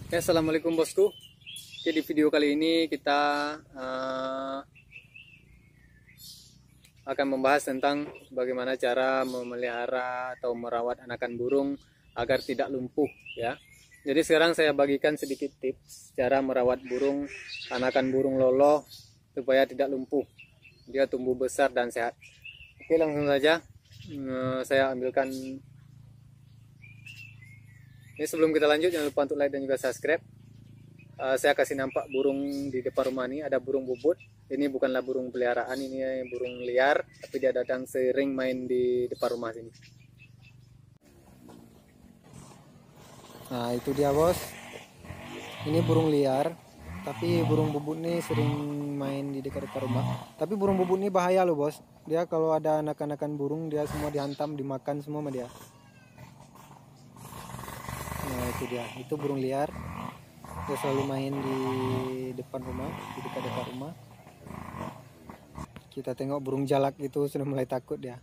Ya, assalamualaikum bosku. Oke, di video kali ini kita akan membahas tentang bagaimana cara memelihara atau merawat anakan burung agar tidak lumpuh ya. Jadi sekarang saya bagikan sedikit tips cara merawat burung, anakan burung loloh supaya tidak lumpuh, dia tumbuh besar dan sehat. Oke, langsung saja saya ambilkan. Ini sebelum kita lanjut, jangan lupa untuk like dan juga subscribe. Saya kasih nampak burung di depan rumah ini, ada burung bubut. Ini bukanlah burung peliharaan, ini burung liar, tapi dia datang sering main di depan rumah sini. Nah, itu dia bos. Ini burung liar, tapi burung bubut ini sering main di dekat-dekat rumah. Tapi burung bubut ini bahaya loh bos. Dia kalau ada anak-anakan burung, dia semua dihantam, dimakan semua sama dia. Nah, itu dia, itu burung liar. Dia selalu main di depan rumah, di dekat-dekat rumah. Kita tengok burung jalak itu sudah mulai takut dia.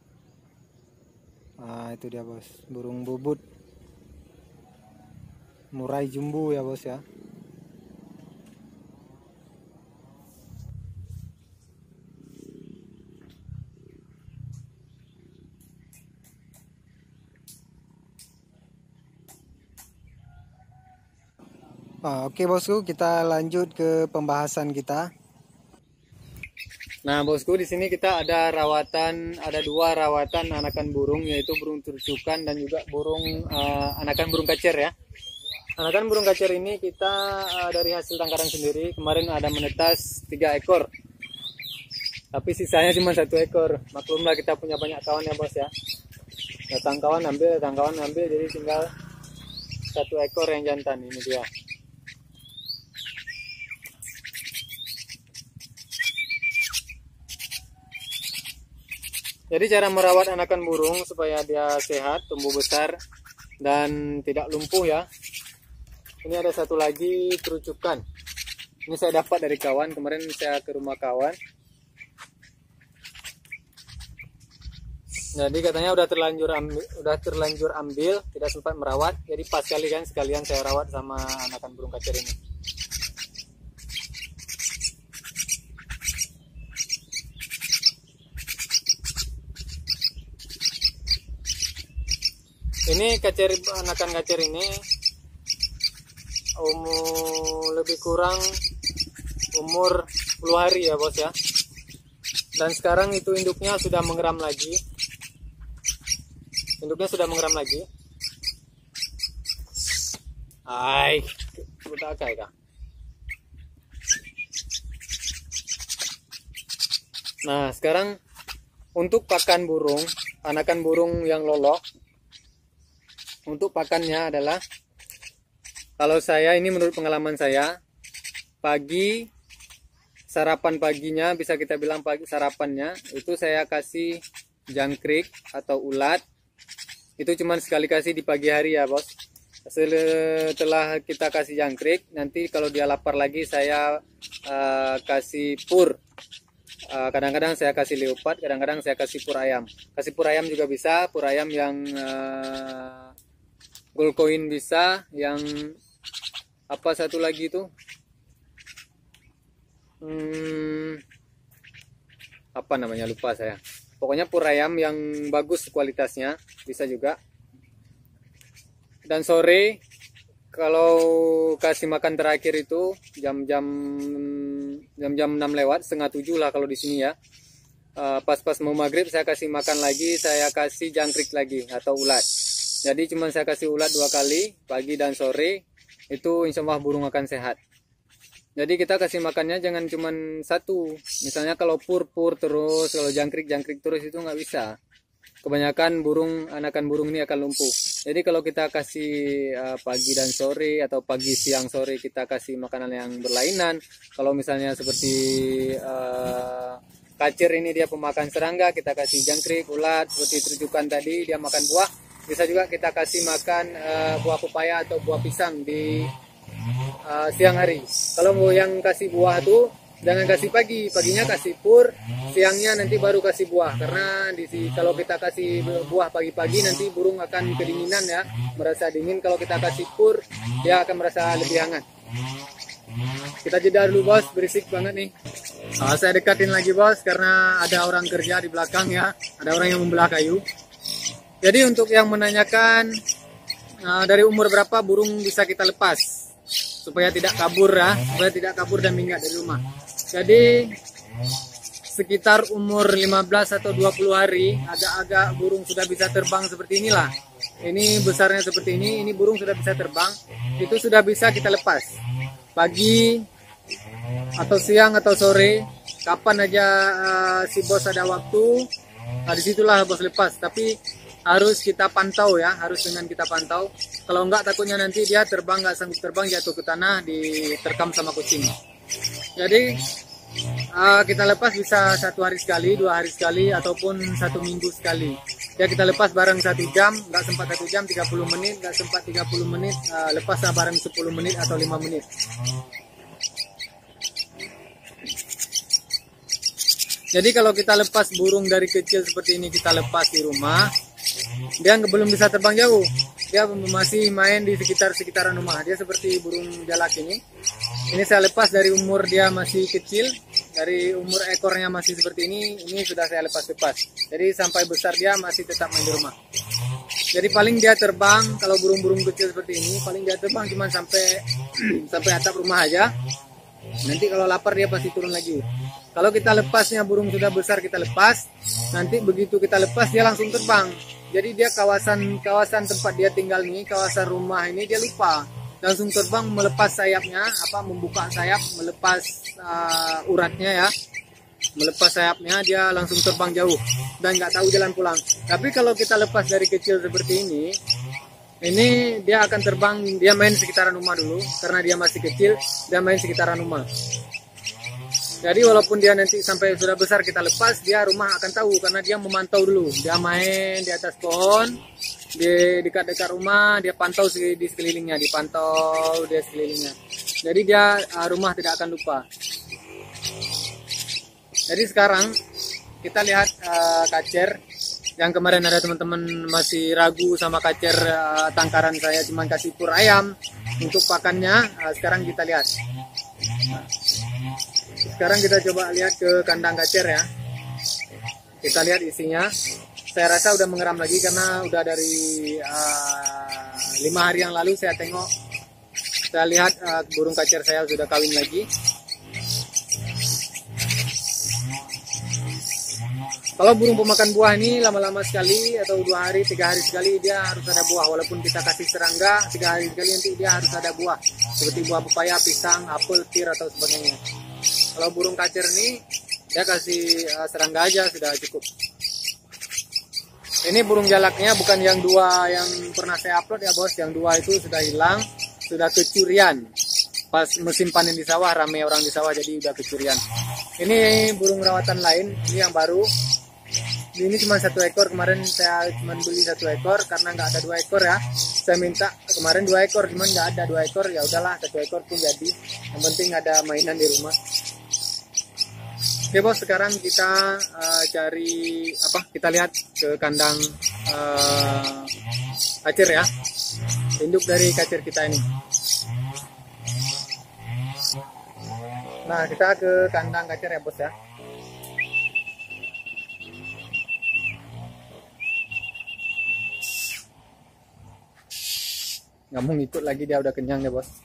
Nah, itu dia bos, burung bubut murai jumbo ya bos ya. Oke bosku, kita lanjut ke pembahasan kita. Nah bosku, di sini kita ada dua rawatan anakan burung, yaitu burung turcukan dan juga anakan burung kacer ya. Anakan burung kacer ini kita dari hasil tangkaran sendiri, kemarin ada menetas 3 ekor. Tapi sisanya cuma 1 ekor. Maklumlah kita punya banyak kawan ya bos ya. Datang kawan ambil, jadi tinggal 1 ekor yang jantan, ini dia. Jadi cara merawat anakan burung supaya dia sehat, tumbuh besar, dan tidak lumpuh ya. Ini ada satu lagi terucukan. Ini saya dapat dari kawan, kemarin saya ke rumah kawan. Jadi katanya udah terlanjur ambil, tidak sempat merawat. Jadi pas kali kan sekalian saya rawat sama anakan burung kacer ini. Ini anakan kacer ini lebih kurang umur 10 hari ya bos ya. Dan sekarang itu induknya sudah mengeram lagi. Udah kah? Nah, sekarang untuk pakan burung, anakan burung yang lolok, untuk pakannya adalah, kalau saya ini menurut pengalaman saya, pagi sarapan paginya, bisa kita bilang pagi sarapannya itu saya kasih jangkrik atau ulat. Itu cuma sekali kasih di pagi hari ya bos. Setelah kita kasih jangkrik, nanti kalau dia lapar lagi saya kasih pur. Kadang-kadang saya kasih leopard, kadang-kadang saya kasih pur ayam. Kasih pur ayam juga bisa, pur ayam yang gold coin bisa, yang apa satu lagi itu apa namanya lupa saya. Pokoknya pur ayam yang bagus kualitasnya bisa juga. Dan sore kalau kasih makan terakhir itu jam-jam 6 lewat, setengah 7 lah kalau di sini ya. Pas-pas mau maghrib saya kasih makan lagi, saya kasih jangkrik lagi atau ulat. Jadi cuma saya kasih ulat 2 kali, pagi dan sore. Itu insya Allah burung akan sehat. Jadi kita kasih makannya jangan cuma 1. Misalnya kalau pur terus, kalau jangkrik terus itu nggak bisa. Kebanyakan anakan burung ini akan lumpuh. Jadi kalau kita kasih pagi dan sore atau pagi siang sore kita kasih makanan yang berlainan. Kalau misalnya seperti kacer ini dia pemakan serangga, kita kasih jangkrik, ulat. Seperti terucukan tadi dia makan buah. Bisa juga kita kasih makan buah pepaya atau buah pisang di siang hari. Kalau mau yang kasih buah tuh Jangan kasih pagi, paginya kasih pur, siangnya nanti baru kasih buah. Karena kalau kita kasih buah pagi-pagi nanti burung akan kedinginan ya, merasa dingin. Kalau kita kasih pur, dia akan merasa lebih hangat. Kita jeda dulu bos, berisik banget nih. Saya dekatin lagi bos, karena ada orang kerja di belakang ya, ada orang yang membelah kayu. Jadi untuk yang menanyakan dari umur berapa burung bisa kita lepas supaya tidak kabur ya, supaya tidak kabur dan minggat dari rumah. Jadi sekitar umur 15 atau 20 hari agak-agak burung sudah bisa terbang seperti inilah. Ini besarnya seperti ini burung sudah bisa terbang. Itu sudah bisa kita lepas. Pagi atau siang atau sore, kapan aja si bos ada waktu, disitulah bos lepas. Tapi harus kita pantau ya, harus dengan kita pantau. Kalau enggak takutnya nanti dia terbang, nggak sanggup terbang, jatuh ke tanah, diterkam sama kucing. Jadi kita lepas bisa 1 hari sekali, 2 hari sekali, ataupun 1 minggu sekali. Ya kita lepas bareng 1 jam, nggak sempat 1 jam, 30 menit, nggak sempat 30 menit, lepaslah bareng 10 menit atau 5 menit. Jadi kalau kita lepas burung dari kecil seperti ini, kita lepas di rumah, dia belum bisa terbang jauh. Dia masih main di sekitaran rumah. Dia seperti burung jalak ini. Ini saya lepas dari umur dia masih kecil, dari umur ekornya masih seperti ini sudah saya lepas. Jadi sampai besar dia masih tetap main di rumah. Jadi paling dia terbang, kalau burung-burung kecil seperti ini, paling dia terbang cuma sampai atap rumah aja. Nanti kalau lapar dia pasti turun lagi. Kalau kita lepasnya burung sudah besar, kita lepas, nanti begitu kita lepas dia langsung terbang. Jadi dia kawasan tempat dia tinggal ini, kawasan rumah ini dia lupa, langsung terbang melepas sayapnya, membuka sayap, melepas uratnya ya, melepas sayapnya, dia langsung terbang jauh dan nggak tahu jalan pulang. Tapi kalau kita lepas dari kecil seperti ini dia akan terbang, dia main sekitaran rumah dulu, karena dia masih kecil, dia main sekitaran rumah. Jadi walaupun dia nanti sampai sudah besar kita lepas, dia rumah akan tahu karena dia memantau dulu. Dia main di atas pohon, di dekat-dekat rumah, dia pantau di sekelilingnya, dipantau dia sekelilingnya. Jadi dia rumah tidak akan lupa. Jadi sekarang kita lihat kacer. Yang kemarin ada teman-teman masih ragu sama kacer, tangkaran saya cuma kasih pur ayam untuk pakannya. Sekarang kita lihat. Sekarang kita coba lihat ke kandang kacer ya. Kita lihat isinya. Saya rasa udah mengeram lagi karena udah dari 5 hari yang lalu saya tengok. Saya lihat burung kacer saya sudah kawin lagi. Kalau burung pemakan buah ini lama-lama sekali atau 2 hari, 3 hari sekali dia harus ada buah. Walaupun kita kasih serangga 3 hari sekali, nanti dia harus ada buah. Seperti buah pepaya, pisang, apel, pir atau sebagainya. Kalau burung kacer ini dia kasih serangga aja sudah cukup. Ini burung jalaknya bukan yang 2 yang pernah saya upload ya bos. Yang 2 itu sudah hilang, sudah kecurian. Pas musim panen di sawah, ramai orang di sawah jadi udah kecurian. Ini burung rawatan lain, ini yang baru. Ini cuma 1 ekor, kemarin saya cuma beli 1 ekor karena nggak ada 2 ekor ya. Saya minta kemarin 2 ekor, cuman nggak ada 2 ekor, ya udahlah 1 ekor pun jadi. Yang penting ada mainan di rumah. Oke bos, sekarang kita cari kita lihat ke kandang kacer ya, induk dari kacer kita ini. Nah kita ke kandang kacer ya bos ya. Nggak mau ngikut lagi, dia udah kenyang ya bos.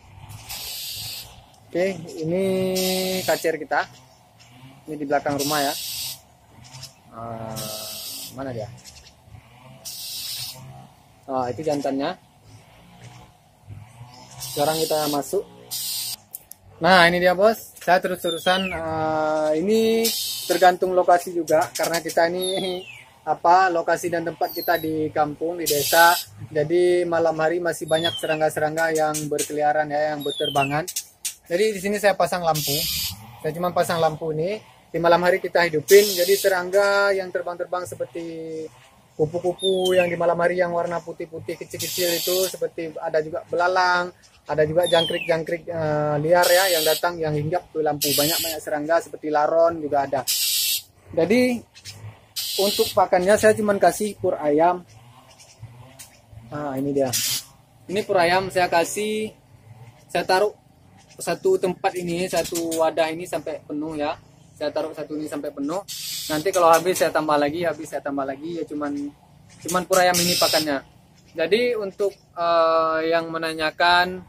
Oke, ini kacer kita. Ini di belakang rumah ya. Mana dia? Itu jantannya. Sekarang kita masuk. Nah ini dia bos. Saya terus-terusan. Ini tergantung lokasi juga, karena kita ini lokasi dan tempat kita di kampung, di desa. Jadi malam hari masih banyak serangga-serangga yang berkeliaran ya, yang berterbangan. Jadi di sini saya pasang lampu. Saya cuma pasang lampu ini. Di malam hari kita hidupin. Jadi serangga yang terbang-terbang seperti kupu-kupu yang di malam hari yang warna putih-putih kecil-kecil itu, seperti ada juga belalang, Ada juga jangkrik-jangkrik liar ya yang datang, yang hinggap ke lampu. Banyak serangga seperti laron juga ada. Jadi untuk pakannya saya cuma kasih pur ayam. Nah, ini dia. Ini pur ayam saya kasih, saya taruh satu tempat ini, satu wadah ini sampai penuh ya. Saya taruh satu ini sampai penuh. Nanti kalau habis saya tambah lagi, ya cuman pur ayam ini pakannya. Jadi untuk yang menanyakan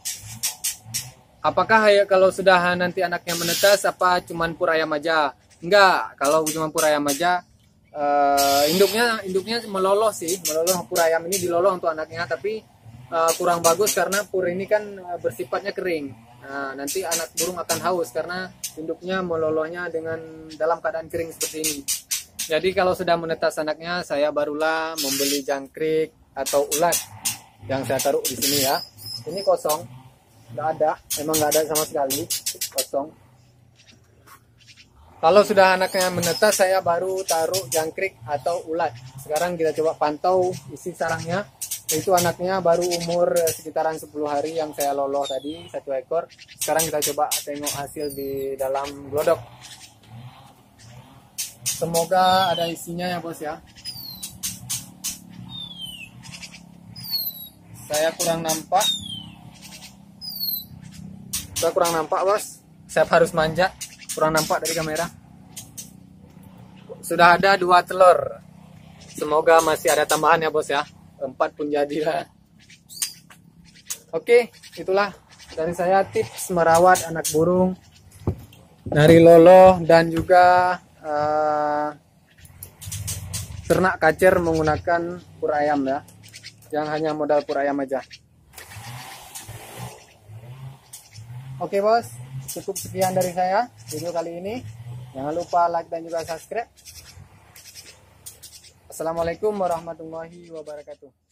apakah kalau sudah nanti anaknya menetas apa cuman pur ayam aja? Enggak, kalau cuma pur ayam aja induknya meloloh sih, pur ayam ini diloloh untuk anaknya, tapi kurang bagus karena pur ini kan bersifatnya kering. Nah, nanti anak burung akan haus karena induknya melolohnya dalam keadaan kering seperti ini. Jadi kalau sudah menetas anaknya, saya barulah membeli jangkrik atau ulat yang saya taruh di sini ya. Ini kosong, nggak ada, emang nggak ada sama sekali, kosong. Kalau sudah anaknya menetas, saya baru taruh jangkrik atau ulat. Sekarang kita coba pantau isi sarangnya. Itu anaknya baru umur sekitaran 10 hari yang saya loloh tadi, 1 ekor. Sekarang kita coba tengok hasil di dalam glodok. Semoga ada isinya ya bos ya. Saya kurang nampak bos. Saya harus manja. Kurang nampak dari kamera. Sudah ada 2 telur. Semoga masih ada tambahan ya bos ya. 4 pun jadilah. Oke, itulah dari saya tips merawat anak burung dari loloh dan juga ternak kacer menggunakan pur ayam ya. Jangan hanya modal pur ayam aja. Oke bos, cukup sekian dari saya video kali ini. Jangan lupa like dan juga subscribe. Assalamualaikum warahmatullahi wabarakatuh.